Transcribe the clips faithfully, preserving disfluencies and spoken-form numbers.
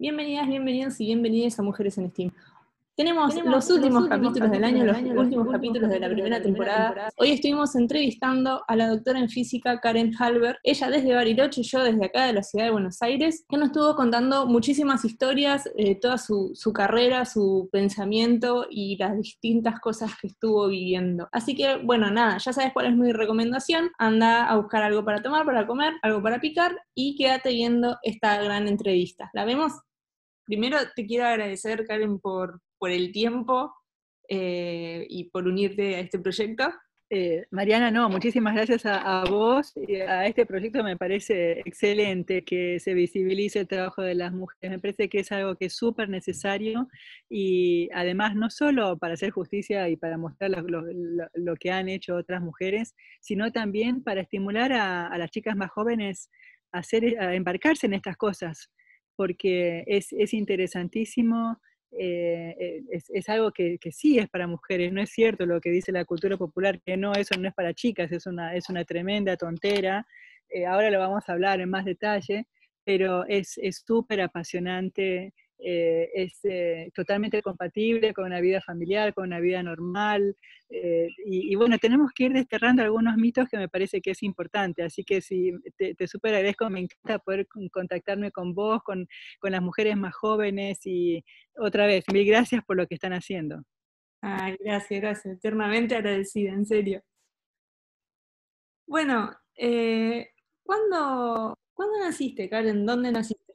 Bienvenidas, bienvenidos y bienvenidas a Mujeres en STEAM. Tenemos Tenemos los últimos los últimos capítulos del año, capítulos los del año, los últimos últimos capítulos de la capítulos de primera la primera temporada. temporada. Hoy estuvimos entrevistando a la doctora en física Karen Halber, ella desde Bariloche, yo desde acá de la ciudad de Buenos Aires, que nos estuvo contando muchísimas historias, eh, toda su, su carrera, su pensamiento y las distintas cosas que estuvo viviendo. Así que, bueno, nada, ya sabes cuál es mi recomendación, anda a buscar algo para tomar, para comer, algo para picar y quédate viendo esta gran entrevista. ¿La vemos? Primero te quiero agradecer, Karen, por, por el tiempo eh, y por unirte a este proyecto. Eh, Mariana, no, muchísimas gracias a, a vos y a este proyecto. Me parece excelente que se visibilice el trabajo de las mujeres, me parece que es algo que es súper necesario y además no solo para hacer justicia y para mostrar lo, lo, lo que han hecho otras mujeres, sino también para estimular a, a las chicas más jóvenes a, hacer, a embarcarse en estas cosas, porque es, es interesantísimo. Eh, es, es algo que, que sí es para mujeres, no es cierto lo que dice la cultura popular, que no, eso no es para chicas, es una, es una tremenda tontera. Eh, ahora lo vamos a hablar en más detalle, pero es súper apasionante, eh, es eh, totalmente compatible con una vida familiar, con una vida normal, eh, y, y bueno, tenemos que ir desterrando algunos mitos que me parece que es importante, así que sí, te, te súper agradezco, me encanta poder contactarme con vos, con, con las mujeres más jóvenes y otra vez, mil gracias por lo que están haciendo. Ay, gracias, gracias, eternamente agradecida, en serio. Bueno, eh, ¿cuándo, ¿cuándo naciste, Karen? ¿Dónde naciste?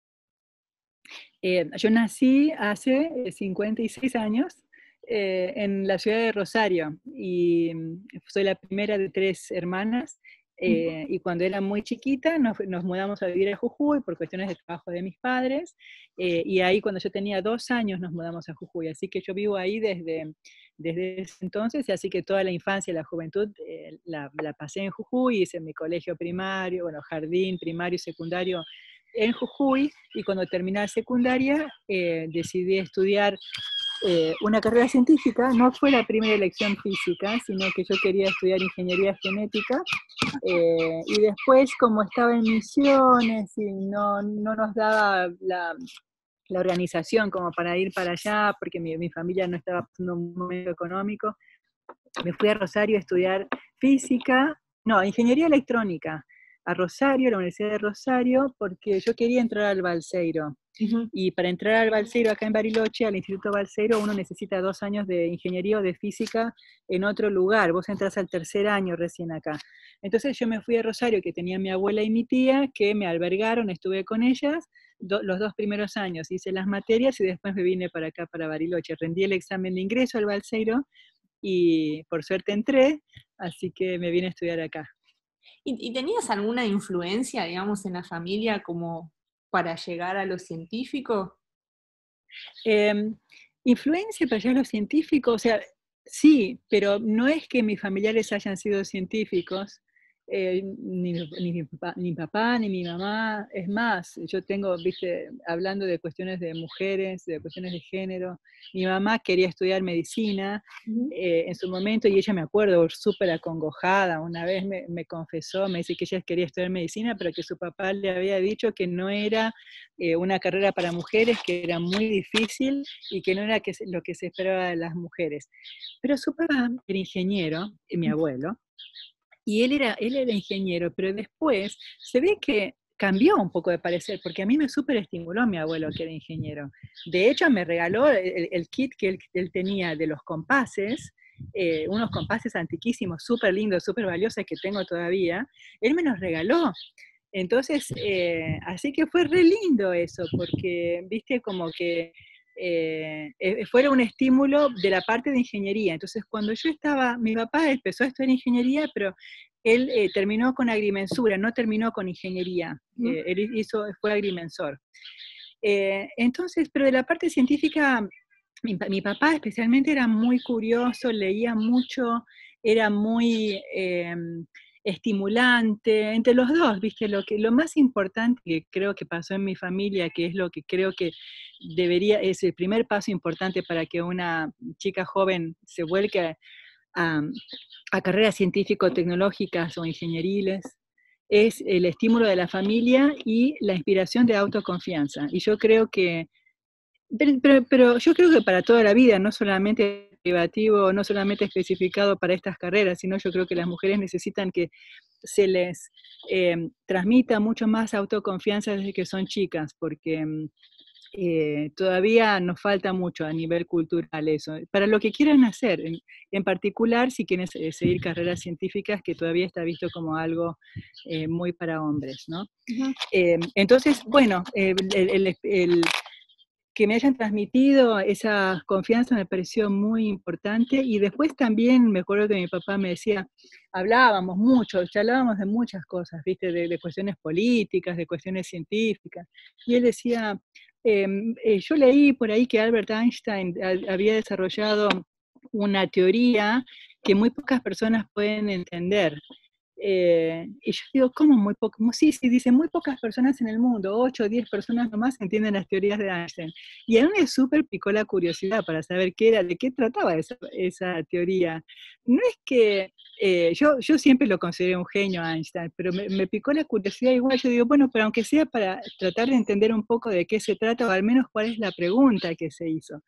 Eh, yo nací hace cincuenta y seis años eh, en la ciudad de Rosario y soy la primera de tres hermanas. Eh, y cuando era muy chiquita nos, nos mudamos a vivir a Jujuy por cuestiones de trabajo de mis padres, eh, y ahí cuando yo tenía dos años nos mudamos a Jujuy, así que yo vivo ahí desde, desde ese entonces, y así que toda la infancia y la juventud eh, la, la pasé en Jujuy, hice mi colegio primario, bueno, jardín, primario y secundario en Jujuy, y cuando terminé la secundaria eh, decidí estudiar eh, una carrera científica. No fue la primera elección física, sino que yo quería estudiar ingeniería genética, eh, y después como estaba en misiones y no, no nos daba la, la organización como para ir para allá, porque mi, mi familia no estaba pasando un momento económico, me fui a Rosario a estudiar física, no, ingeniería electrónica, a Rosario, a la Universidad de Rosario, porque yo quería entrar al Balseiro. Uh-huh. Y para entrar al Balseiro acá en Bariloche, al Instituto Balseiro, uno necesita dos años de ingeniería o de física en otro lugar. Vos entras al tercer año recién acá. Entonces yo me fui a Rosario, que tenía mi abuela y mi tía, que me albergaron, estuve con ellas do, los dos primeros años. Hice las materias y después me vine para acá, para Bariloche. Rendí el examen de ingreso al Balseiro y por suerte entré, así que me vine a estudiar acá. ¿Y, y tenías alguna influencia, digamos, en la familia como para llegar a lo científico? Eh, influencia para llegar a lo científico, o sea, sí, pero no es que mis familiares hayan sido científicos, eh, ni, ni, mi papá, ni mi papá, ni mi mamá. Es más, yo tengo, viste, hablando de cuestiones de mujeres, de cuestiones de género, mi mamá quería estudiar medicina uh-huh. eh, en su momento, y ella, me acuerdo, súper acongojada, una vez me, me confesó, me dice que ella quería estudiar medicina, pero que su papá le había dicho que no era eh, una carrera para mujeres, que era muy difícil y que no era que se, lo que se esperaba de las mujeres. Pero su papá era ingeniero, mi abuelo, y él era, él era ingeniero, pero después se ve que cambió un poco de parecer, porque a mí me súper estimuló mi abuelo, que era ingeniero. De hecho, me regaló el, el kit que él, él tenía de los compases, eh, unos compases antiquísimos, súper lindos, súper valiosos, que tengo todavía. Él me los regaló. Entonces, eh, así que fue re lindo eso, porque, viste, como que eh, eh, fuera un estímulo de la parte de ingeniería. Entonces, cuando yo estaba, mi papá empezó a estudiar ingeniería, pero él eh, terminó con agrimensura, no terminó con ingeniería, ¿Mm? eh, él hizo, fue agrimensor. Eh, entonces, pero de la parte científica, mi, mi papá especialmente era muy curioso, leía mucho, era muy eh, estimulante, entre los dos, ¿viste? Lo, que, lo más importante que creo que pasó en mi familia, que es lo que creo que debería, es el primer paso importante para que una chica joven se vuelque a, a, a carreras científico-tecnológicas o ingenieriles, es el estímulo de la familia y la inspiración de autoconfianza. Y yo creo que, pero, pero, pero yo creo que para toda la vida, no solamente privativo, no solamente especificado para estas carreras, sino yo creo que las mujeres necesitan que se les eh, transmita mucho más autoconfianza desde que son chicas, porque eh, todavía nos falta mucho a nivel cultural eso, para lo que quieran hacer, en, en particular si quieren eh, seguir carreras científicas, que todavía está visto como algo eh, muy para hombres, ¿no? Uh-huh. Eh, entonces, bueno, eh, el, el, el que me hayan transmitido esa confianza me pareció muy importante, y después también me acuerdo que mi papá me decía, hablábamos mucho, charlábamos de muchas cosas, ¿viste? De, de cuestiones políticas, de cuestiones científicas, y él decía, eh, eh, yo leí por ahí que Albert Einstein había desarrollado una teoría que muy pocas personas pueden entender. Eh, y yo digo, ¿cómo muy pocas? Sí, sí, dice, muy pocas personas en el mundo, ocho o diez personas nomás entienden las teorías de Einstein. Y a mí me súper picó la curiosidad para saber qué era, de qué trataba esa, esa teoría. No es que, eh, yo, yo siempre lo consideré un genio Einstein, pero me, me picó la curiosidad igual, yo digo, bueno, pero aunque sea para tratar de entender un poco de qué se trata, o al menos cuál es la pregunta que se hizo.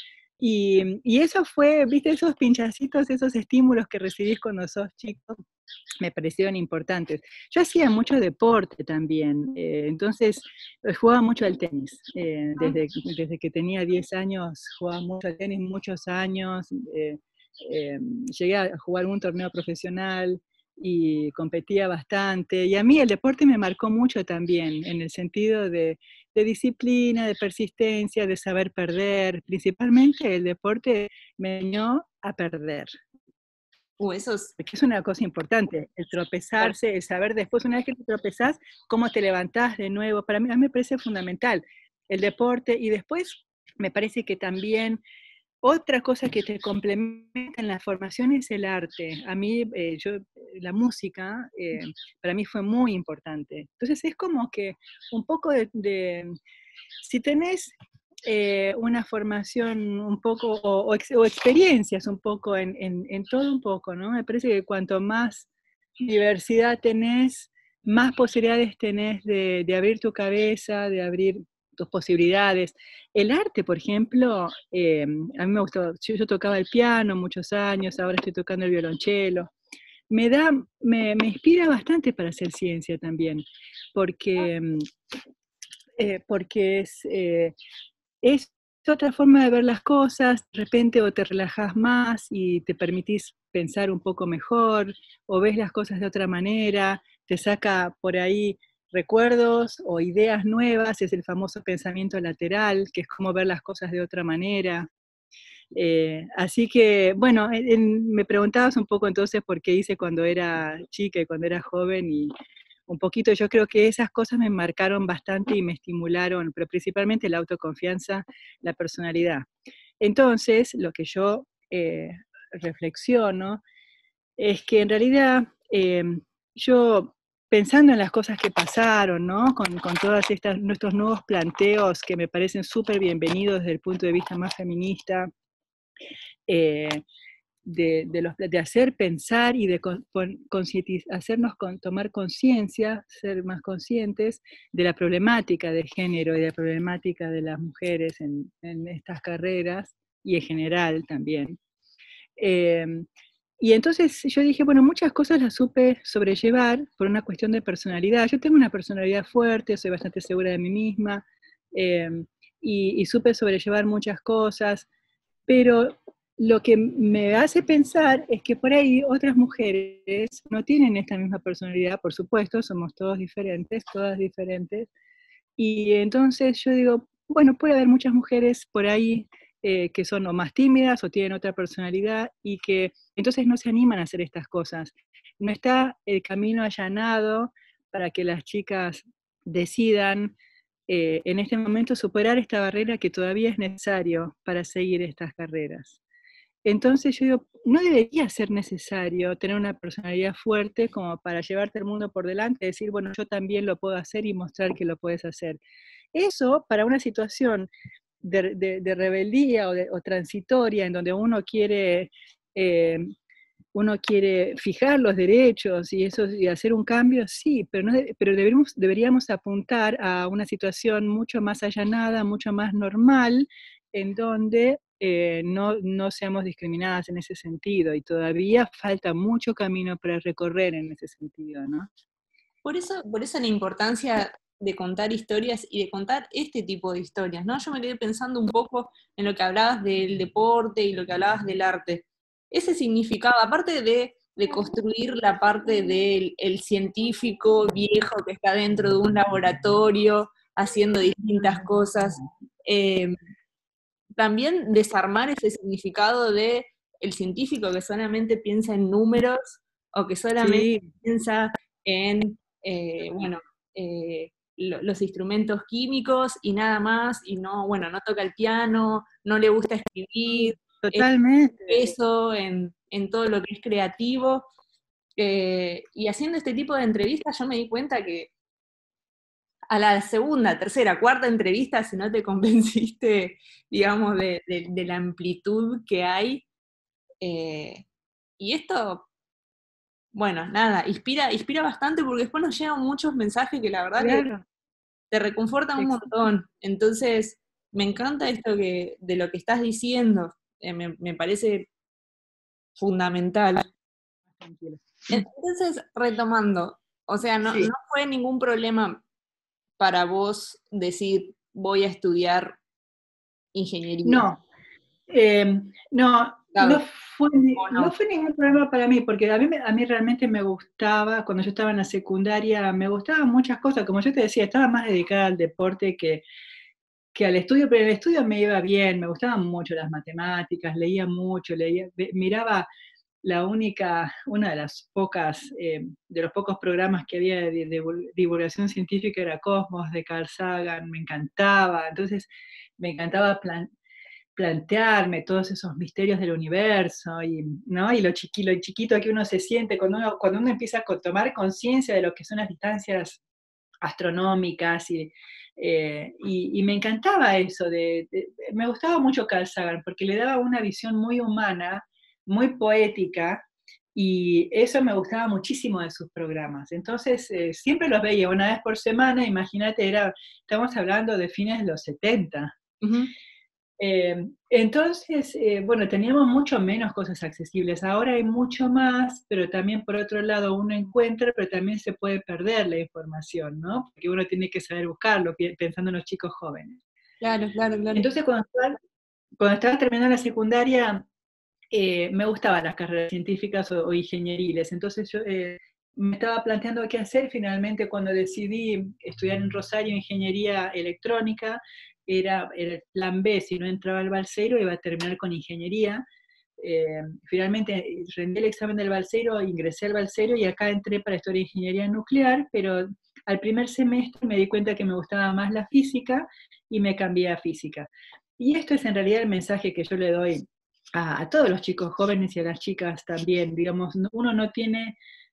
Y, y eso fue, viste, esos pinchacitos, esos estímulos que recibís cuando sos chico, me parecieron importantes. Yo hacía mucho deporte también, eh, entonces jugaba mucho al tenis. Eh, desde, desde que tenía diez años jugaba mucho al tenis, muchos años. Eh, eh, llegué a jugar un torneo profesional y competía bastante. Y a mí el deporte me marcó mucho también, en el sentido de, de disciplina, de persistencia, de saber perder. Principalmente el deporte me enseñó a perder. Uh, eso es... Porque es una cosa importante, el tropezarse, el saber después, una vez que te tropezás, cómo te levantás de nuevo. Para mí, a mí me parece fundamental el deporte, y después me parece que también otra cosa que te complementa en la formación es el arte. A mí, eh, yo, la música, eh, para mí fue muy importante. Entonces es como que un poco de, de si tenés eh, una formación un poco, o, o, ex, o experiencias un poco, en, en, en todo un poco, ¿no? Me parece que cuanto más diversidad tenés, más posibilidades tenés de, de abrir tu cabeza, de abrir tus posibilidades. El arte, por ejemplo, eh, a mí me gustó, yo, yo tocaba el piano muchos años, ahora estoy tocando el violonchelo. Me da, me, me inspira bastante para hacer ciencia también, porque, eh, porque es, eh, es otra forma de ver las cosas. De repente o te relajás más y te permitís pensar un poco mejor, o ves las cosas de otra manera, te saca por ahí recuerdos o ideas nuevas, es el famoso pensamiento lateral, que es como ver las cosas de otra manera. Eh, así que, bueno, en, en, me preguntabas un poco entonces por qué hice cuando era chica y cuando era joven, y un poquito yo creo que esas cosas me marcaron bastante y me estimularon, pero principalmente la autoconfianza, la personalidad. Entonces, lo que yo eh, reflexiono es que en realidad eh, yo, pensando en las cosas que pasaron, ¿no? Con, con todos nuestros nuevos planteos que me parecen súper bienvenidos desde el punto de vista más feminista, eh, de, de, los, de hacer pensar y de con, con, hacernos con, tomar conciencia, ser más conscientes de la problemática de género y de la problemática de las mujeres en, en estas carreras, y en general también. Eh, y entonces yo dije, bueno, muchas cosas las supe sobrellevar por una cuestión de personalidad. Yo tengo una personalidad fuerte, soy bastante segura de mí misma, eh, y, y supe sobrellevar muchas cosas, pero lo que me hace pensar es que por ahí otras mujeres no tienen esta misma personalidad, por supuesto, somos todos diferentes, todas diferentes, y entonces yo digo, bueno, puede haber muchas mujeres por ahí eh, que son o más tímidas o tienen otra personalidad, y que entonces no se animan a hacer estas cosas. No está el camino allanado para que las chicas decidan eh, en este momento superar esta barrera que todavía es necesario para seguir estas carreras. Entonces yo digo, no debería ser necesario tener una personalidad fuerte como para llevarte el mundo por delante y decir, bueno, yo también lo puedo hacer, y mostrar que lo puedes hacer. Eso, para una situación de, de, de rebeldía o, de, o transitoria, en donde uno quiere eh, uno quiere fijar los derechos y, eso, y hacer un cambio, sí, pero, no, pero deberíamos, deberíamos apuntar a una situación mucho más allanada, mucho más normal, en donde eh, no, no seamos discriminadas en ese sentido, y todavía falta mucho camino para recorrer en ese sentido, ¿no? Por eso, por eso la importancia de contar historias y de contar este tipo de historias, ¿no? Yo me quedé pensando un poco en lo que hablabas del deporte y lo que hablabas del arte. Ese significado, aparte de, de construir la parte del el científico viejo que está dentro de un laboratorio haciendo distintas cosas, eh, también desarmar ese significado de el científico que solamente piensa en números o que solamente Sí, piensa en, eh, bueno, eh, lo- los instrumentos químicos y nada más, y no, bueno, no toca el piano, no le gusta escribir, es totalmente. eso en, en todo lo que es creativo. Eh, y haciendo este tipo de entrevistas yo me di cuenta que a la segunda, tercera, cuarta entrevista, si no te convenciste, digamos, de, de- de la amplitud que hay. eh, y esto, bueno, nada, inspira, inspira bastante porque después nos llegan muchos mensajes que la verdad que Claro, te reconfortan un exacto. montón. Entonces, me encanta esto que, de lo que estás diciendo, eh, me, me parece fundamental. Tranquilo. Entonces, retomando, o sea, no, no Sí, fue ningún problema para vos decir voy a estudiar ingeniería. no, eh, no, no Claro, fue, ni- o no no. fue ningún problema para mí, porque a mí, me- a mí realmente me gustaba, cuando yo estaba en la secundaria, me gustaban muchas cosas, como yo te decía, estaba más dedicada al deporte que, que al estudio, pero en el estudio me iba bien, me gustaban mucho las matemáticas, leía mucho, leía, ve- miraba la única, una de las pocas, eh, de los pocos programas que había de, de divulgación científica era Cosmos, de Carl Sagan, me encantaba, entonces me encantaba plan, plantearme todos esos misterios del universo, y, ¿no? Y lo, chiqui, lo chiquito que uno se siente cuando uno, cuando uno empieza a tomar conciencia de lo que son las distancias astronómicas, y, eh, y, y me encantaba eso, de, de, me gustaba mucho Carl Sagan, porque le daba una visión muy humana, muy poética, y eso me gustaba muchísimo de sus programas. Entonces, eh, siempre los veía una vez por semana, imagínate, era, estamos hablando de fines de los setenta. Ujú. Eh, entonces, eh, bueno, teníamos mucho menos cosas accesibles. Ahora hay mucho más, pero también por otro lado uno encuentra, pero también se puede perder la información, ¿no? Porque uno tiene que saber buscarlo, pi- pensando en los chicos jóvenes. Claro, claro, claro. Entonces, cuando estaba, cuando estaba terminando la secundaria, eh, me gustaban las carreras científicas o, o ingenieriles. Entonces, yo eh, me estaba planteando qué hacer. Finalmente, cuando decidí estudiar en Rosario ingeniería electrónica, era, era el plan B. Si no entraba al Balseiro, iba a terminar con ingeniería. Eh, finalmente rendí el examen del Balseiro, ingresé al Balseiro y acá entré para estudiar ingeniería nuclear, pero al primer semestre me di cuenta que me gustaba más la física y me cambié a física. Y esto es en realidad el mensaje que yo le doy a, a todos los chicos jóvenes y a las chicas también. Digamos, uno no tiene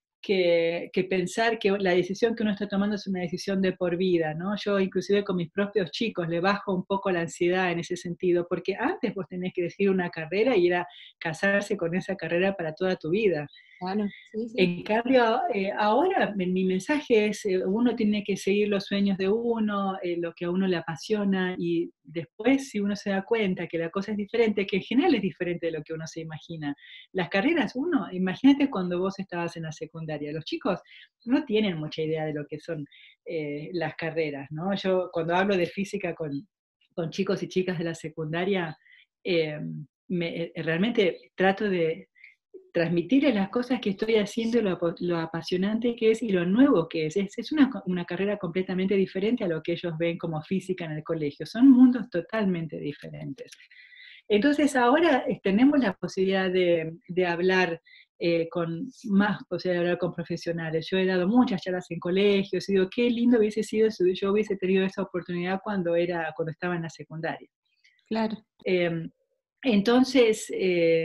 que, que, pensar que la decisión que uno está tomando es una decisión de por vida, ¿no? Yo inclusive con mis propios chicos le bajo un poco la ansiedad en ese sentido, porque antes vos tenés que decir una carrera y era casarse con esa carrera para toda tu vida. Claro, sí, sí. En cambio, eh, ahora mi mensaje es, eh, uno tiene que seguir los sueños de uno, eh, lo que a uno le apasiona, y después si uno se da cuenta que la cosa es diferente, que en general es diferente de lo que uno se imagina. Las carreras, uno, imagínate cuando vos estabas en la secundaria, los chicos no tienen mucha idea de lo que son eh, las carreras, ¿no? Yo cuando hablo de física con, con chicos y chicas de la secundaria, eh, me, eh, realmente trato de transmitirles las cosas que estoy haciendo, lo, lo apasionante que es y lo nuevo que es. Es, es una, una carrera completamente diferente a lo que ellos ven como física en el colegio. Son mundos totalmente diferentes. Entonces ahora eh, tenemos la posibilidad de, de hablar eh, con más posibilidad de hablar con profesionales. Yo he dado muchas charlas en colegios y digo, qué lindo hubiese sido si yo hubiese tenido esa oportunidad cuando, era, cuando estaba en la secundaria. Claro. Eh, entonces, eh,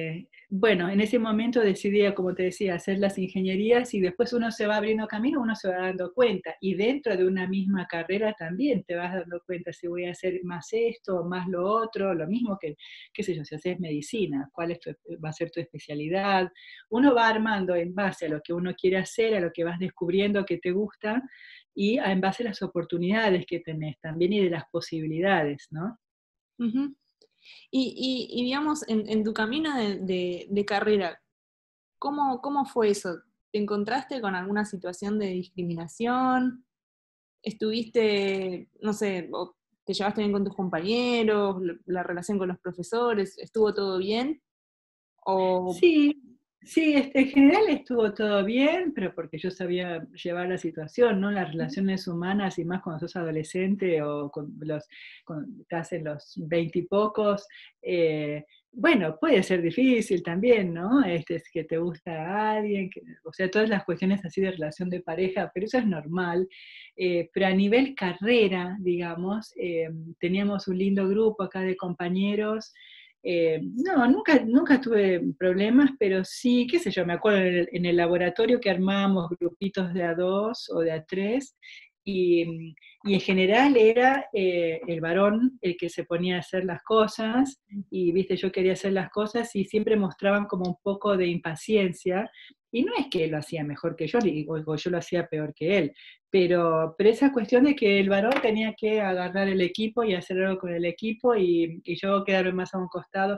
bueno, en ese momento decidí, como te decía, hacer las ingenierías y después uno se va abriendo camino, uno se va dando cuenta. Y dentro de una misma carrera también te vas dando cuenta si voy a hacer más esto o más lo otro, lo mismo que, qué sé yo, si haces medicina, cuál es tu- va a ser tu especialidad. Uno va armando en base a lo que uno quiere hacer, a lo que vas descubriendo que te gusta y a- en base a las oportunidades que tenés también y de las posibilidades, ¿no? Ujú. Y, y- y digamos, en, en tu camino de, de- de carrera, ¿cómo, cómo fue eso? ¿Te encontraste con alguna situación de discriminación? ¿Estuviste, no sé, o te llevaste bien con tus compañeros, la, la relación con los profesores, estuvo todo bien? O, Sí, sí, este, en general estuvo todo bien, pero porque yo sabía llevar la situación, ¿no? Las relaciones humanas, y más cuando sos adolescente o con los, con, estás en los veintipocos, eh, bueno, puede ser difícil también, ¿no? Este, es que te gusta alguien, que- o sea, todas las cuestiones así de relación de pareja, pero eso es normal. Eh, pero a nivel carrera, digamos, eh, teníamos un lindo grupo acá de compañeros. Eh, no, nunca, nunca tuve problemas, pero sí, qué sé yo, me acuerdo en el, en el laboratorio que armábamos grupitos de a dos o de a tres, y, y en general era eh, el varón el que se ponía a hacer las cosas, y viste, yo quería hacer las cosas y siempre mostraban como un poco de impaciencia, y no es que él lo hacía mejor que yo, o, o yo lo hacía peor que él, pero, pero esa cuestión de que el varón tenía que agarrar el equipo y hacer algo con el equipo y, y yo quedarme más a un costado.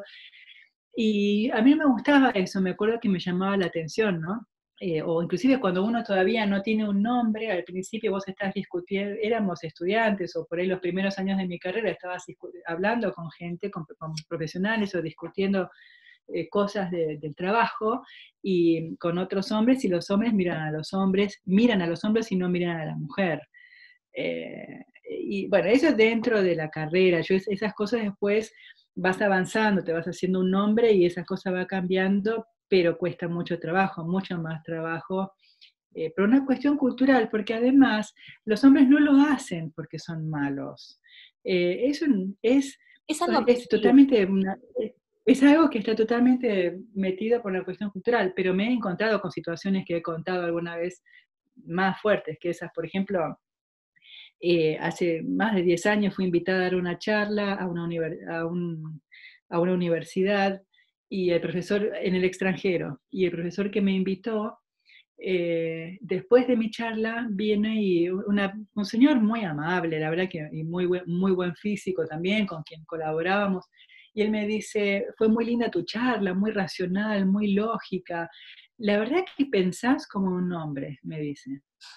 Y a mí no me gustaba eso, me acuerdo que me llamaba la atención, ¿no? Eh, o inclusive cuando uno todavía no tiene un nombre, al principio vos estás discutiendo, éramos estudiantes o por ahí los primeros años de mi carrera estabas hablando con gente, con, con profesionales o discutiendo eh, cosas de, del trabajo y con otros hombres y los hombres miran a los hombres, miran a los hombres y no miran a la mujer. Eh, y bueno, eso es dentro de la carrera. Yo es- esas cosas después vas avanzando, te vas haciendo un nombre y esa cosa va cambiando, pero cuesta mucho trabajo, mucho más trabajo. Eh, pero una cuestión cultural, porque además los hombres no lo hacen porque son malos. Eh, eso es, es algo es aprendido. totalmente una- es algo que está totalmente metido por la cuestión cultural, pero me he encontrado con situaciones que he contado alguna vez más fuertes que esas. Por ejemplo, eh, hace más de diez años fui invitada a dar una charla a una, univer- a un- a una universidad y el profesor en el extranjero, y el profesor que me invitó, eh, después de mi charla, viene y una- un señor muy amable, la verdad que y muy buen, muy buen físico también, con quien colaborábamos, y él me dice, fue muy linda tu charla, muy racional, muy lógica, la verdad que pensás como un hombre, me dice.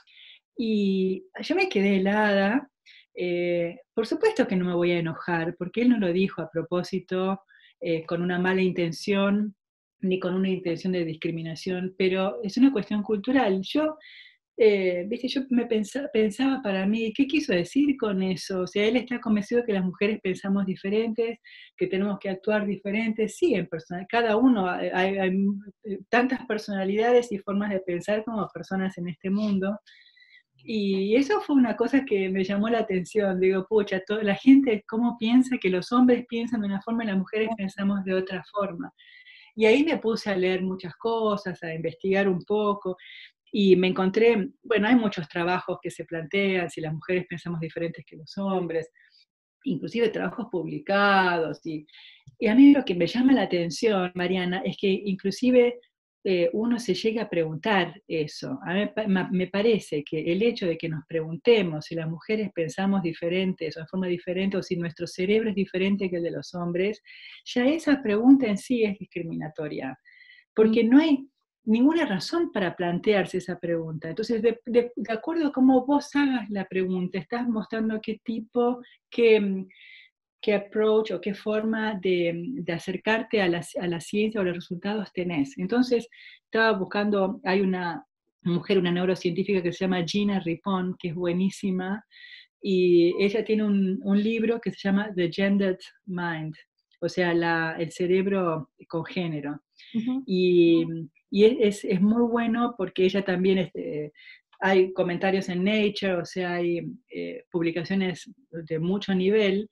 Y yo me quedé helada. Eh, por supuesto que no me voy a enojar, porque él no lo dijo a propósito, eh, con una mala intención, ni con una intención de discriminación, pero es una cuestión cultural. Yo, eh, viste, yo me pensa- pensaba para mí, ¿qué quiso decir con eso? O sea, él está convencido que las mujeres pensamos diferentes, que tenemos que actuar diferentes. Sí, en persona, cada uno, hay, hay- hay tantas personalidades y formas de pensar como personas en este mundo. Y eso fue una cosa que me llamó la atención. Digo, pucha, toda la gente, ¿cómo piensa que los hombres piensan de una forma y las mujeres pensamos de otra forma? Y ahí me puse a leer muchas cosas, a investigar un poco, y me encontré, bueno, hay muchos trabajos que se plantean si las mujeres pensamos diferentes que los hombres, inclusive trabajos publicados. Y, y a mí lo que me llama la atención, Mariana, es que inclusive eh, uno se llega a preguntar eso. A mí me, me parece que el hecho de que nos preguntemos si las mujeres pensamos diferentes o de forma diferente o si nuestro cerebro es diferente que el de los hombres, ya esa pregunta en sí es discriminatoria, Mm, porque no hay ninguna razón para plantearse esa pregunta. Entonces, de, de, de acuerdo a cómo vos hagas la pregunta, estás mostrando qué tipo, qué, qué approach o qué forma de, de acercarte a la, a la ciencia o los resultados tenés. Entonces, estaba buscando, hay una mujer, una neurocientífica que se llama Gina Ripon, que es buenísima, y ella tiene un, un libro que se llama The Gendered Mind, o sea, la, el cerebro con género. ujú. Y, y es, es, muy bueno porque ella también, este, hay comentarios en Nature, o sea, hay eh, publicaciones de mucho nivel,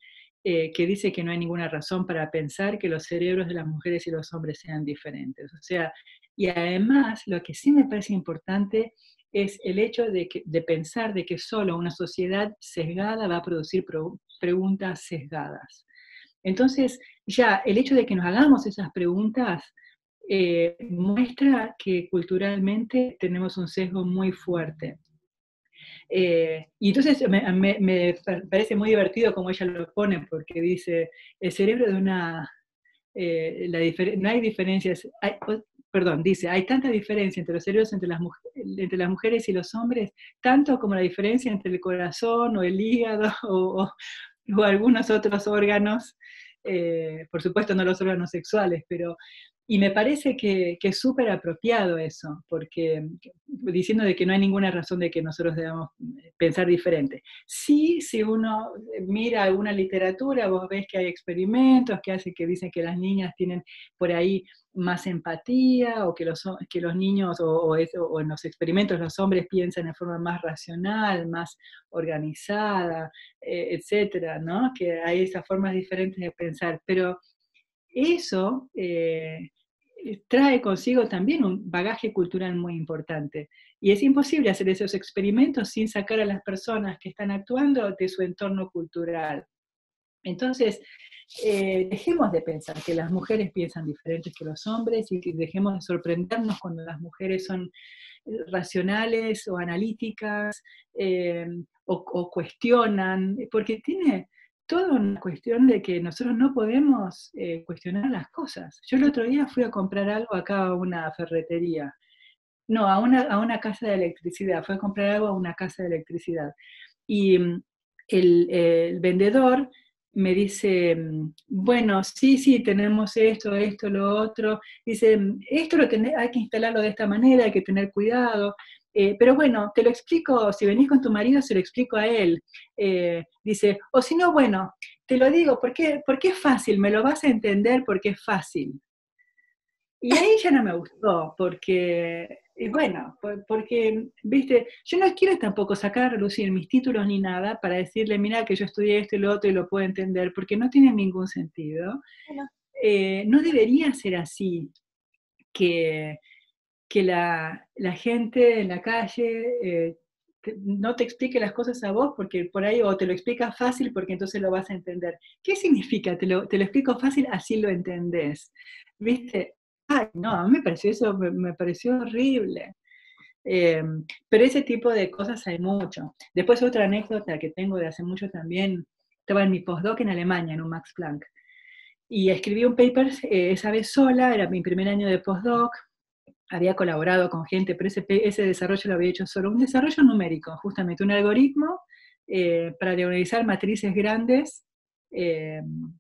eh, que dice que no hay ninguna razón para pensar que los cerebros de las mujeres y los hombres sean diferentes. O sea, y además lo que sí me parece importante es el hecho de, que, de pensar de que solo una sociedad sesgada va a producir pro, preguntas sesgadas. Entonces, ya el hecho de que nos hagamos esas preguntas eh, muestra que culturalmente tenemos un sesgo muy fuerte. Eh, y entonces me, me, me, parece muy divertido como ella lo pone, porque dice, el cerebro de una... Eh, la no hay diferencias, hay, perdón, dice, hay tanta diferencia entre los cerebros entre las, entre las mujeres y los hombres, tanto como la diferencia entre el corazón o el hígado o, o, o algunos otros órganos, eh, por supuesto no los órganos sexuales, pero... Y me parece que, que es súper apropiado eso, porque diciendo de que no hay ninguna razón de que nosotros debamos pensar diferente. Sí, si uno mira alguna literatura, vos ves que hay experimentos que hacen que dicen que las niñas tienen por ahí más empatía, o que los, que los niños, o, o, es, o en los experimentos los hombres piensan de forma más racional, más organizada, eh, etcétera, ¿no? Que hay esas formas diferentes de pensar, pero eso eh, trae consigo también un bagaje cultural muy importante. Y es imposible hacer esos experimentos sin sacar a las personas que están actuando de su entorno cultural. Entonces, eh, dejemos de pensar que las mujeres piensan diferentes que los hombres y que dejemos de sorprendernos cuando las mujeres son racionales o analíticas eh, o, o cuestionan, porque tiene toda una cuestión de que nosotros no podemos eh, cuestionar las cosas. Yo el otro día fui a comprar algo acá a una ferretería, no, a una, a una casa de electricidad, fui a comprar algo a una casa de electricidad. Y el, el vendedor me dice, bueno, sí, sí, tenemos esto, esto, lo otro. Dice, esto lo tenés, hay que instalarlo de esta manera, hay que tener cuidado. Eh, pero bueno, te lo explico, si venís con tu marido, se lo explico a él. Eh, dice, o si no, bueno, te lo digo, porque, porque es fácil, me lo vas a entender porque es fácil. Y ahí ya no me gustó, porque, y bueno, porque, viste, yo no quiero tampoco sacar a relucir mis títulos ni nada para decirle, mira que yo estudié esto y lo otro y lo puedo entender, porque no tiene ningún sentido. Bueno. Eh, no debería ser así, que, que la, la gente en la calle eh, te, no te explique las cosas a vos, porque por ahí, o te lo explica fácil porque entonces lo vas a entender. ¿Qué significa? Te lo, te lo explico fácil, así lo entendés. ¿Viste? Ay, no, a mí me pareció eso, me, me pareció horrible. Eh, pero ese tipo de cosas hay mucho. Después otra anécdota que tengo de hace mucho también, estaba en mi postdoc en Alemania, en un Max Planck, y escribí un paper eh, esa vez sola, era mi primer año de postdoc, había colaborado con gente, pero ese, ese desarrollo lo había hecho solo, un desarrollo numérico, justamente un algoritmo eh, para diagonalizar matrices grandes, eh,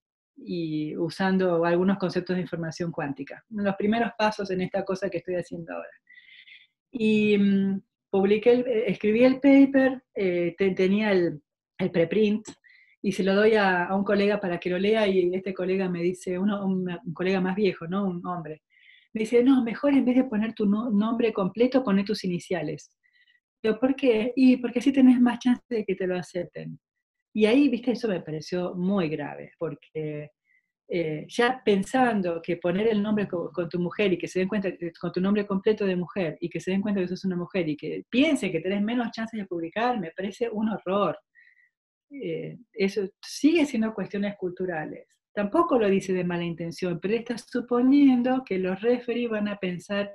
y usando algunos conceptos de información cuántica. Los primeros pasos en esta cosa que estoy haciendo ahora. Y um, publiqué, el, escribí el paper, eh, te, tenía el, el preprint, y se lo doy a, a un colega para que lo lea, y este colega me dice, uno, un, un colega más viejo, ¿no? Un hombre, me dice, no, mejor en vez de poner tu no, nombre completo, poner tus iniciales. Pero, ¿por qué? Y porque así tenés más chance de que te lo acepten. Y ahí, viste, eso me pareció muy grave, porque eh, ya pensando que poner el nombre con, con tu mujer y que se den cuenta, con tu nombre completo de mujer, y que se den cuenta que sos una mujer y que piensen que tenés menos chances de publicar, me parece un horror. Eh, eso sigue siendo cuestiones culturales. Tampoco lo dice de mala intención, pero está suponiendo que los referees van a pensar,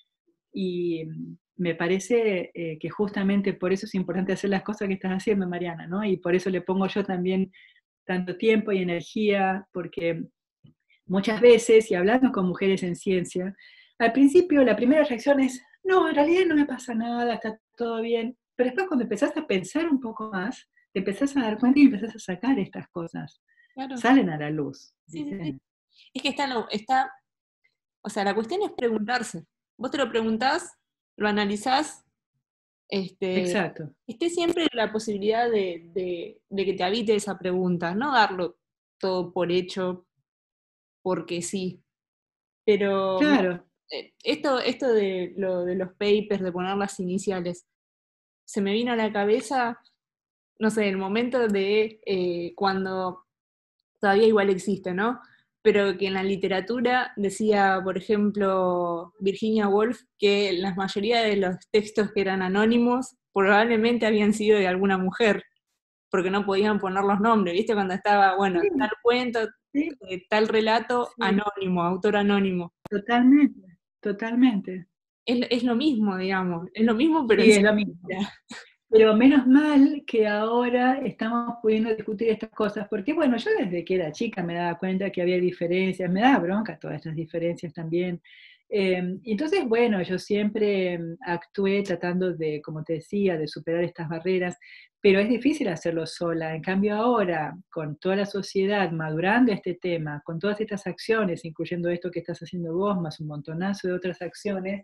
y me parece eh, que justamente por eso es importante hacer las cosas que estás haciendo, Mariana, ¿no? Y por eso le pongo yo también tanto tiempo y energía, porque muchas veces, y hablando con mujeres en ciencia, al principio la primera reacción es, no, en realidad no me pasa nada, está todo bien, pero después cuando empezás a pensar un poco más, te empezás a dar cuenta y empezás a sacar estas cosas, Claro. Salen a la luz. Sí, sí, sí. Es que está, no, está, o sea, la cuestión es preguntarse. Vos te lo preguntás, lo analizás, este, Exacto. esté siempre la posibilidad de, de, de que te habite esa pregunta, no darlo todo por hecho, porque sí. Pero Claro. esto, esto de, lo, de los papers, de poner las iniciales, se me vino a la cabeza, no sé, el momento de eh, cuando todavía igual existe, ¿no? Pero que en la literatura decía, por ejemplo, Virginia Woolf, que la mayoría de los textos que eran anónimos probablemente habían sido de alguna mujer, porque no podían poner los nombres, ¿viste? Cuando estaba, bueno, Sí, tal cuento, sí, eh, tal relato, sí, anónimo, autor anónimo. totalmente, totalmente. Es, es lo mismo, digamos, es lo mismo, pero en Sí, es lo mismo. psicología. Pero menos mal que ahora estamos pudiendo discutir estas cosas, porque bueno, yo desde que era chica me daba cuenta que había diferencias, me daba bronca todas estas diferencias también. Eh, y entonces, bueno, yo siempre mm, actué tratando de, como te decía, de superar estas barreras, pero es difícil hacerlo sola. En cambio ahora, con toda la sociedad madurando este tema, con todas estas acciones, incluyendo esto que estás haciendo vos, más un montonazo de otras acciones,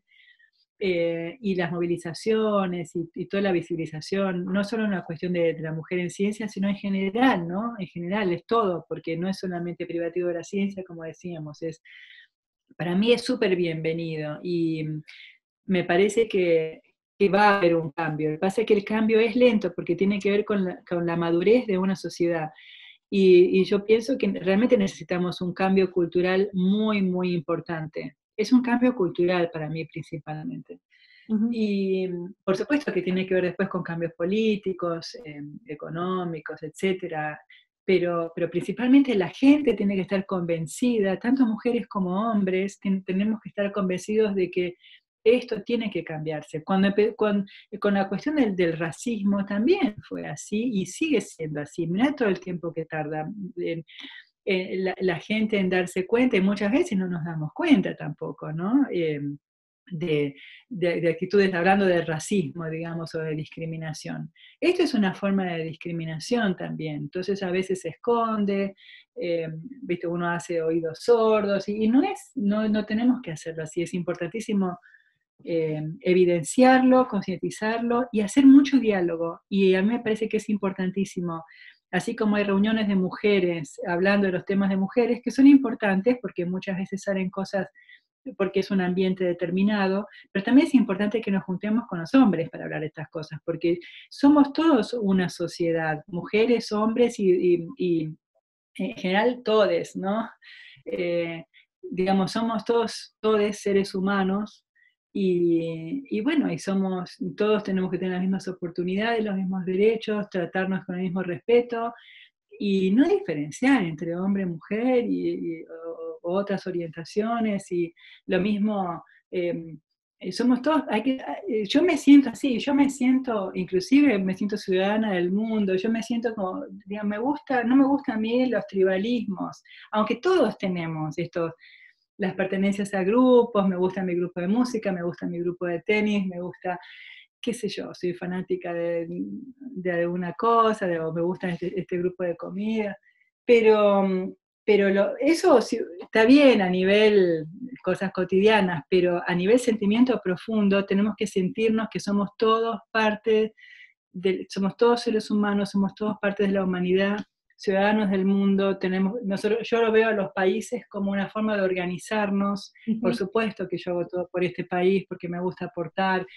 eh, y las movilizaciones y, y, toda la visibilización, no solo una cuestión de, de, la mujer en ciencia, sino en general, ¿no? En general es todo, porque no es solamente privativo de la ciencia, como decíamos, es, para mí es súper bienvenido y me parece que, que, va a haber un cambio. Lo que pasa es que el cambio es lento porque tiene que ver con la, con la madurez de una sociedad. Y, y yo pienso que realmente necesitamos un cambio cultural muy, muy importante. Es un cambio cultural para mí principalmente. Uh-huh. Y por supuesto que tiene que ver después con cambios políticos, eh, económicos, etcétera, pero, pero principalmente la gente tiene que estar convencida, tanto mujeres como hombres, ten, tenemos que estar convencidos de que esto tiene que cambiarse. Cuando, con, con la cuestión del, del racismo también fue así y sigue siendo así. Mirá todo el tiempo que tarda en, en la, la gente en darse cuenta, y muchas veces no nos damos cuenta tampoco, ¿no? Eh, De, de, de, actitudes, hablando de racismo, digamos, o de discriminación. Esto es una forma de discriminación también, entonces a veces se esconde, eh, ¿viste? Uno hace oídos sordos, y, y no, es, no, no tenemos que hacerlo así, es importantísimo eh, evidenciarlo, concientizarlo y hacer mucho diálogo, y a mí me parece que es importantísimo, así como hay reuniones de mujeres hablando de los temas de mujeres, que son importantes porque muchas veces salen cosas porque es un ambiente determinado, pero también es importante que nos juntemos con los hombres para hablar de estas cosas, porque somos todos una sociedad, mujeres, hombres y, y, y en general todes, ¿no? Eh, digamos, somos todos, todos seres humanos y, y bueno, y somos, todos tenemos que tener las mismas oportunidades, los mismos derechos, tratarnos con el mismo respeto, y no diferenciar entre hombre y mujer y, y o, o otras orientaciones, y lo mismo, eh, somos todos, hay que, yo me siento así, yo me siento, inclusive me siento ciudadana del mundo, yo me siento como, digamos, me gusta, no me gustan a mí los tribalismos, aunque todos tenemos estos, las pertenencias a grupos, me gusta mi grupo de música, me gusta mi grupo de tenis, me gusta, qué sé yo, soy fanática de, de alguna cosa, de, o me gusta este, este grupo de comida, pero, pero lo, eso sí, está bien a nivel cosas cotidianas, pero a nivel sentimiento profundo tenemos que sentirnos que somos todos parte, de, somos todos seres humanos, somos todos partes de la humanidad, ciudadanos del mundo, tenemos, nosotros, yo lo veo a los países como una forma de organizarnos, uh-huh. Por supuesto que yo hago todo por este país, porque me gusta aportar,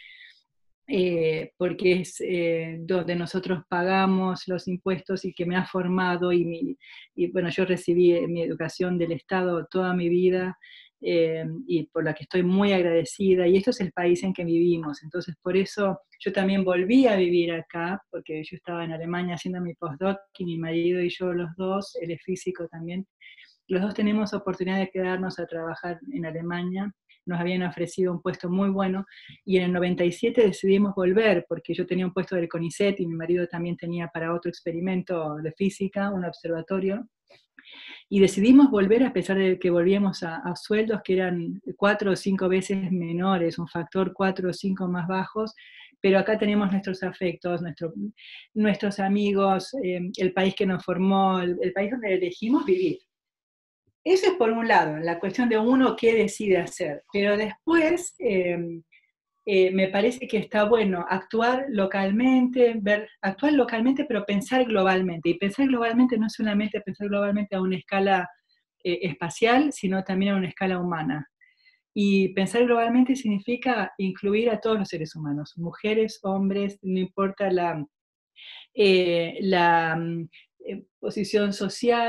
Eh, porque es eh, donde nosotros pagamos los impuestos y que me ha formado y, mi, y bueno, yo recibí mi educación del Estado toda mi vida eh, y por la que estoy muy agradecida, y esto es el país en que vivimos, entonces por eso yo también volví a vivir acá, porque yo estaba en Alemania haciendo mi postdoc y mi marido y yo los dos, él es físico también, los dos tenemos oportunidad de quedarnos a trabajar en Alemania, nos habían ofrecido un puesto muy bueno, y en el noventa y siete decidimos volver, porque yo tenía un puesto del CONICET y mi marido también tenía para otro experimento de física, un observatorio, y decidimos volver a pesar de que volvíamos a, a sueldos que eran cuatro o cinco veces menores, un factor cuatro o cinco más bajos, pero acá tenemos nuestros afectos, nuestro, nuestros amigos, eh, el país que nos formó, el, el país donde elegimos vivir. Eso es por un lado, la cuestión de uno qué decide hacer, pero después eh, eh, me parece que está bueno actuar localmente, ver, actuar localmente, pero pensar globalmente, y pensar globalmente no es solamente pensar globalmente a una escala eh, espacial, sino también a una escala humana. Y pensar globalmente significa incluir a todos los seres humanos, mujeres, hombres, no importa la, eh, la eh, posición social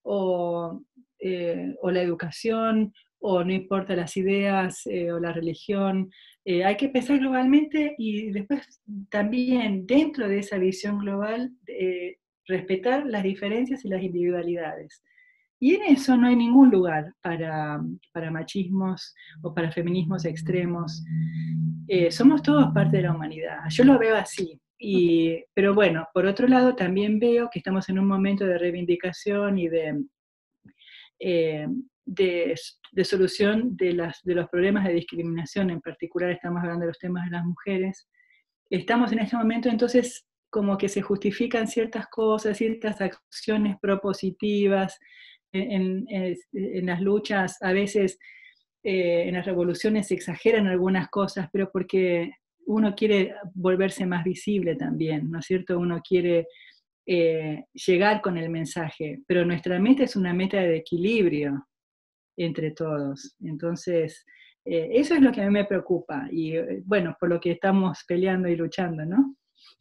o, eh, o la educación, o no importa las ideas eh, o la religión. Eh, hay que pensar globalmente y después también dentro de esa visión global eh, respetar las diferencias y las individualidades. Y en eso no hay ningún lugar para, para machismos o para feminismos extremos. Eh, somos todos parte de la humanidad. Yo lo veo así. Y, pero bueno, por otro lado también veo que estamos en un momento de reivindicación y de, eh, de, de solución de, las, de los problemas de discriminación. En particular estamos hablando de los temas de las mujeres. Estamos en este momento entonces como que se justifican ciertas cosas, ciertas acciones propositivas en, en, en las luchas, a veces eh, en las revoluciones se exageran algunas cosas, pero porque uno quiere volverse más visible también, ¿no es cierto? Uno quiere eh, llegar con el mensaje, pero nuestra meta es una meta de equilibrio entre todos. Entonces, eh, eso es lo que a mí me preocupa y eh, bueno, por lo que estamos peleando y luchando, ¿no?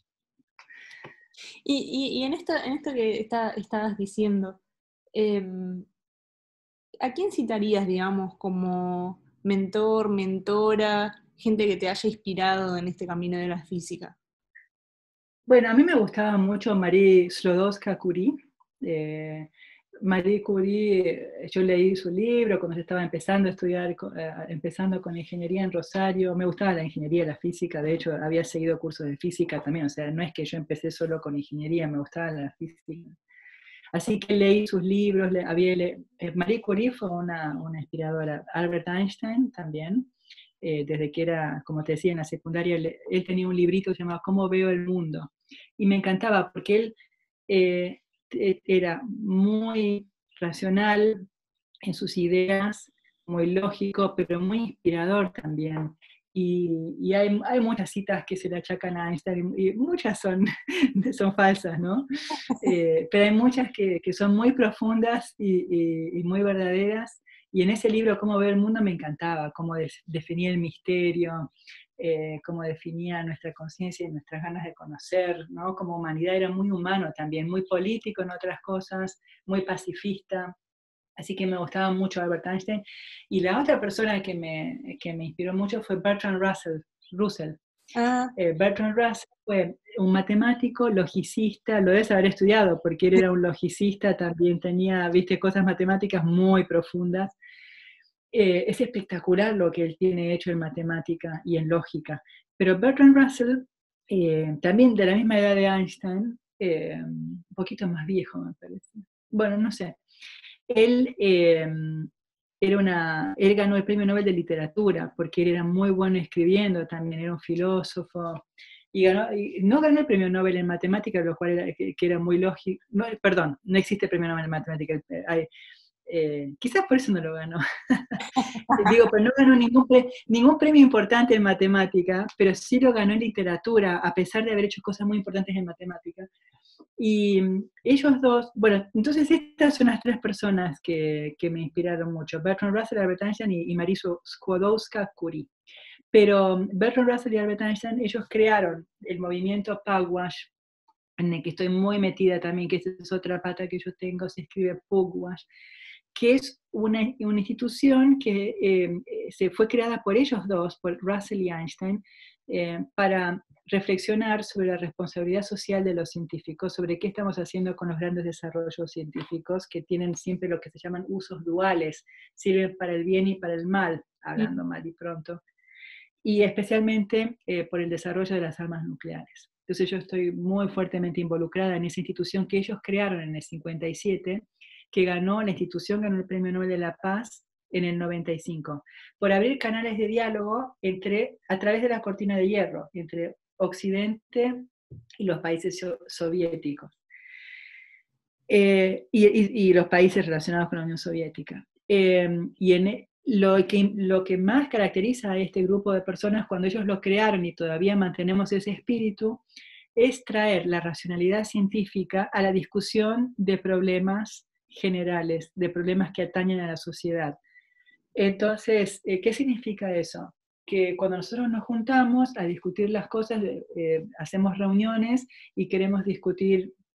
Y, y, y en, esto, en esto que está, estabas diciendo, eh, ¿a quién citarías, digamos, como mentor, mentora, gente que te haya inspirado en este camino de la física? Bueno, a mí me gustaba mucho Marie Sklodowska-Curie. Eh, Marie Curie, eh, yo leí su libro cuando estaba empezando a estudiar, eh, empezando con ingeniería en Rosario. Me gustaba la ingeniería, la física, de hecho había seguido cursos de física también, o sea, no es que yo empecé solo con ingeniería, me gustaba la física. Así que leí sus libros, le, había le, eh, Marie Curie fue una, una inspiradora, Albert Einstein también, eh, desde que era, como te decía, en la secundaria, le, él tenía un librito llamado ¿Cómo veo el mundo? Y me encantaba porque él eh, era muy racional en sus ideas, muy lógico, pero muy inspirador también. Y, y hay, hay, muchas citas que se le achacan a Einstein, y muchas son, son falsas, ¿no? Eh, pero hay muchas que, que, son muy profundas y, y, y, muy verdaderas. Y en ese libro, Cómo ver el mundo, me encantaba, cómo de, definía el misterio, eh, cómo definía nuestra conciencia y nuestras ganas de conocer, ¿no? Como humanidad era muy humano también, muy político en otras cosas, muy pacifista. Así que me gustaba mucho Albert Einstein. Y la otra persona que me, que me inspiró mucho fue Bertrand Russell. Russell. Ah. Eh, Bertrand Russell fue un matemático, logicista, lo debes haber estudiado porque él era un logicista, también tenía, viste, cosas matemáticas muy profundas. Eh, es espectacular lo que él tiene hecho en matemática y en lógica. Pero Bertrand Russell, eh, también de la misma edad de Einstein, eh, un poquito más viejo me parece. Bueno, no sé. Él, eh, era una, él ganó el premio Nobel de Literatura porque él era muy bueno escribiendo, también era un filósofo. Y, ganó, y no ganó el premio Nobel en matemática, lo cual era, que, que era muy lógico. No, perdón, no existe el premio Nobel en matemática. Hay, eh, quizás por eso no lo ganó. Digo, pero no ganó ningún, pre, ningún premio importante en matemática, pero sí lo ganó en literatura, a pesar de haber hecho cosas muy importantes en matemática. Y ellos dos, bueno, entonces estas son las tres personas que, que me inspiraron mucho, Bertrand Russell, Albert Einstein y, y Marie Sklodowska-Curie. Pero Bertrand Russell y Albert Einstein, ellos crearon el movimiento Pugwash, en el que estoy muy metida también, que es otra pata que yo tengo, se escribe Pugwash, que es una, una institución que eh, se fue creada por ellos dos, por Russell y Einstein, eh, para reflexionar sobre la responsabilidad social de los científicos, sobre qué estamos haciendo con los grandes desarrollos científicos que tienen siempre lo que se llaman usos duales, sirven para el bien y para el mal, hablando mal y pronto, y especialmente eh, por el desarrollo de las armas nucleares. Entonces yo estoy muy fuertemente involucrada en esa institución que ellos crearon en el cincuenta y siete, que ganó, la institución ganó el Premio Nobel de la Paz en el noventa y cinco, por abrir canales de diálogo entre, a través de la cortina de hierro, entre Occidente y los países so soviéticos, eh, y, y, y los países relacionados con la Unión Soviética. Eh, y en, lo que, lo que más caracteriza a este grupo de personas cuando ellos lo crearon y todavía mantenemos ese espíritu, es traer la racionalidad científica a la discusión de problemas generales, de problemas que atañen a la sociedad. Entonces, ¿qué significa eso? Que cuando nosotros nos juntamos a discutir las cosas, eh, hacemos reuniones y queremos discutir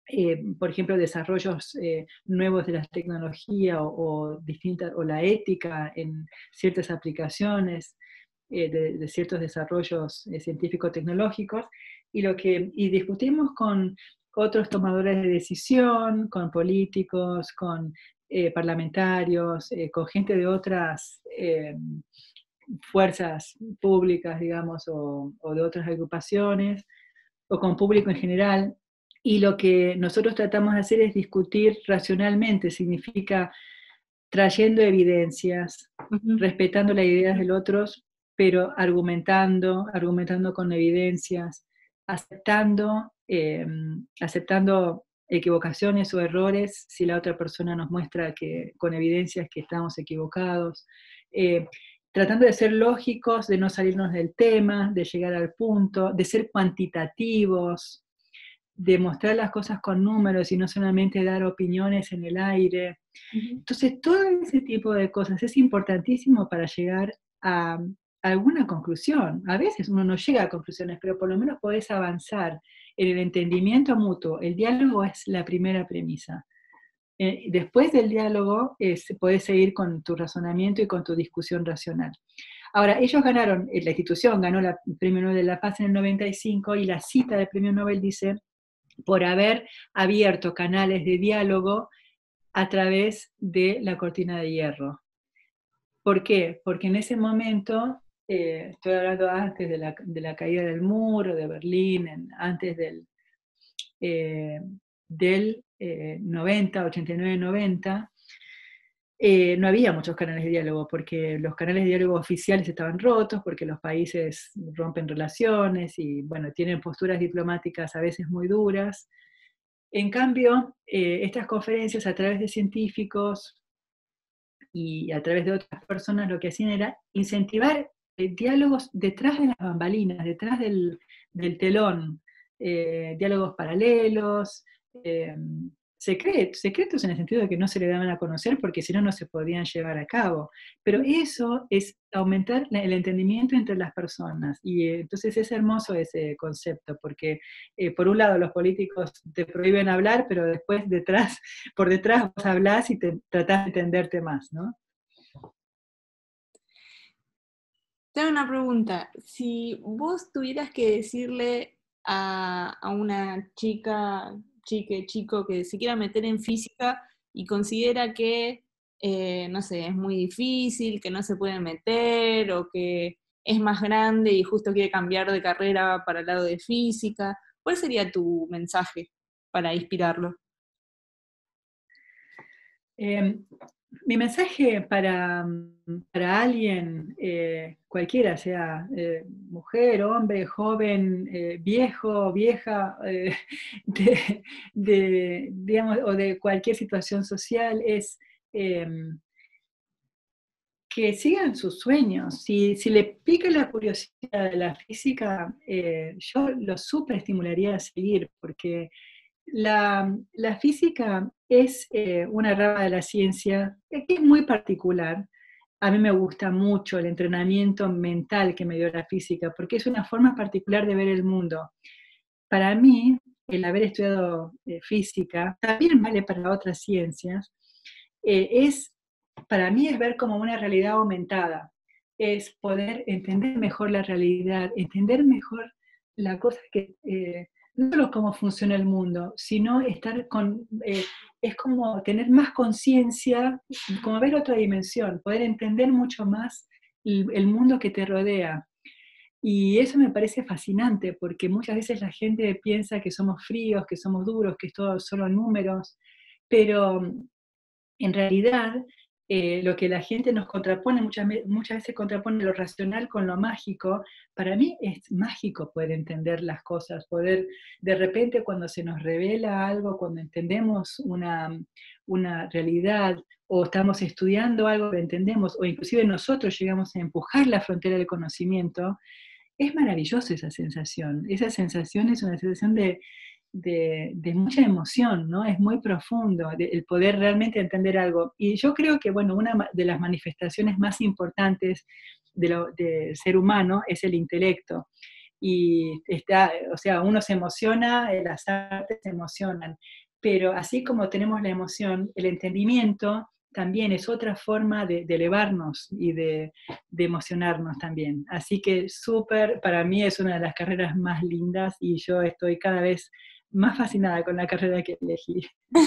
eh, por ejemplo, desarrollos eh, nuevos de la tecnología o, o, distintas, o la ética en ciertas aplicaciones eh, de, de ciertos desarrollos eh, científico-tecnológicos, y, lo que, y discutimos con otros tomadores de decisión, con políticos, con eh, parlamentarios, eh, con gente de otras eh, fuerzas públicas, digamos, o, o de otras agrupaciones, o con público en general. Y lo que nosotros tratamos de hacer es discutir racionalmente, significa trayendo evidencias, uh-huh. respetando las ideas del otro, pero argumentando, argumentando con evidencias, aceptando, eh, aceptando equivocaciones o errores si la otra persona nos muestra que, con evidencias que estamos equivocados, eh, tratando de ser lógicos, de no salirnos del tema, de llegar al punto, de ser cuantitativos, de mostrar las cosas con números y no solamente dar opiniones en el aire. Uh-huh. Entonces, todo ese tipo de cosas es importantísimo para llegar a, a alguna conclusión. A veces uno no llega a conclusiones, pero por lo menos podés avanzar en el entendimiento mutuo. El diálogo es la primera premisa. Eh, después del diálogo, eh, podés seguir con tu razonamiento y con tu discusión racional. Ahora, ellos ganaron, la institución ganó la, el Premio Nobel de la Paz en el noventa y cinco, y la cita del Premio Nobel dice, por haber abierto canales de diálogo a través de la cortina de hierro. ¿Por qué? Porque en ese momento, eh, estoy hablando antes de la, de la caída del muro de Berlín, en, antes del, eh, del eh, noventa, ochenta y nueve noventa, eh, no había muchos canales de diálogo, porque los canales de diálogo oficiales estaban rotos, porque los países rompen relaciones y, bueno, tienen posturas diplomáticas a veces muy duras. En cambio, eh, estas conferencias a través de científicos y a través de otras personas lo que hacían era incentivar eh, diálogos detrás de las bambalinas, detrás del, del telón, eh, diálogos paralelos, eh, secretos, secretos en el sentido de que no se le daban a conocer porque si no, no se podían llevar a cabo. Pero eso es aumentar el entendimiento entre las personas. Y eh, entonces es hermoso ese concepto, porque eh, por un lado los políticos te prohíben hablar, pero después detrás, por detrás vos hablás y te tratás de entenderte más, ¿no? Tengo una pregunta. Si vos tuvieras que decirle a, a una chica, chique, chico que se quiera meter en física y considera que, eh, no sé, es muy difícil, que no se puede meter, o que es más grande y justo quiere cambiar de carrera para el lado de física, ¿cuál sería tu mensaje para inspirarlo? Eh, mi mensaje para, para alguien, eh, cualquiera, sea eh, mujer, hombre, joven, eh, viejo, vieja, eh, de, de, digamos, o de cualquier situación social, es eh, que sigan sus sueños. Si, si le pica la curiosidad de la física, eh, yo lo súper estimularía a seguir, porque La, la física es eh, una rama de la ciencia que es muy particular. A mí me gusta mucho el entrenamiento mental que me dio la física, porque es una forma particular de ver el mundo. Para mí, el haber estudiado eh, física, también vale para otras ciencias, eh, es, para mí es ver como una realidad aumentada, es poder entender mejor la realidad, entender mejor la cosa que... Eh, no solo cómo funciona el mundo, sino estar con, eh, es como tener más conciencia, como ver otra dimensión, poder entender mucho más el, el mundo que te rodea. Y eso me parece fascinante, porque muchas veces la gente piensa que somos fríos, que somos duros, que es todo solo números, pero en realidad eh, lo que la gente nos contrapone, muchas, muchas veces contrapone lo racional con lo mágico. Para mí es mágico poder entender las cosas, poder de repente cuando se nos revela algo, cuando entendemos una, una realidad, o estamos estudiando algo que entendemos, o inclusive nosotros llegamos a empujar la frontera del conocimiento, es maravillosa esa sensación. Esa sensación es una sensación de... De, de mucha emoción, ¿no? Es muy profundo de, el poder realmente entender algo. Y yo creo que, bueno, una de las manifestaciones más importantes de lo, del ser humano es el intelecto. y está, o sea, uno se emociona, eh, las artes se emocionan, pero así como tenemos la emoción, el entendimiento también es otra forma de, de elevarnos y de, de emocionarnos también. Así que súper, para mí es una de las carreras más lindas y yo estoy cada vez más fascinada con la carrera que elegí.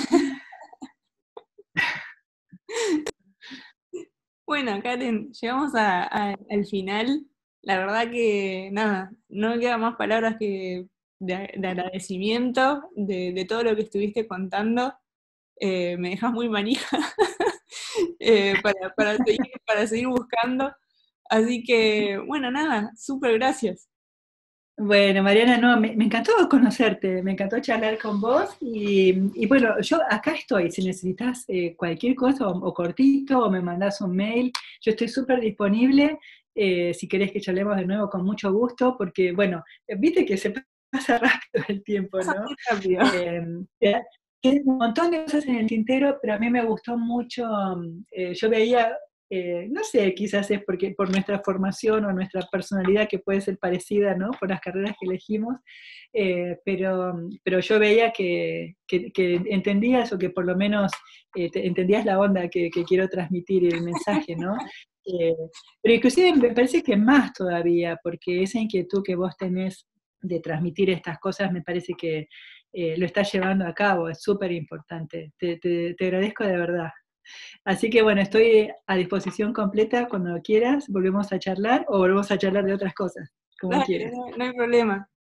Bueno, Karen, llegamos a- a- al final. La verdad que nada, no me quedan más palabras que de, de agradecimiento de, de todo lo que estuviste contando. Eh, me dejas muy manija eh, para, para seguir, para seguir buscando. Así que, bueno, nada, súper gracias. Bueno, Mariana, no, me, me encantó conocerte, me encantó charlar con vos y, y bueno, yo acá estoy, si necesitas eh, cualquier cosa o, o cortito o me mandás un mail, yo estoy súper disponible, eh, si querés que charlemos de nuevo con mucho gusto, porque bueno, viste que se pasa rápido el tiempo, Pasa ¿no? muy rápido. Eh, eh, Hay un montón de cosas en el tintero, pero a mí me gustó mucho, eh, yo veía eh, no sé, quizás es porque por nuestra formación o nuestra personalidad que puede ser parecida, ¿no? Por las carreras que elegimos, eh, pero, pero yo veía que, que, que, entendías o que por lo menos eh, te, entendías la onda que, que, quiero transmitir y el mensaje, ¿no? Eh, pero inclusive me parece que más todavía, porque esa inquietud que vos tenés de transmitir estas cosas me parece que eh, lo estás llevando a cabo, es súper importante. Te, te, te agradezco de verdad. Así que bueno, estoy a disposición completa cuando quieras, volvemos a charlar o volvemos a charlar de otras cosas, como Dale, quieras. no, no hay problema.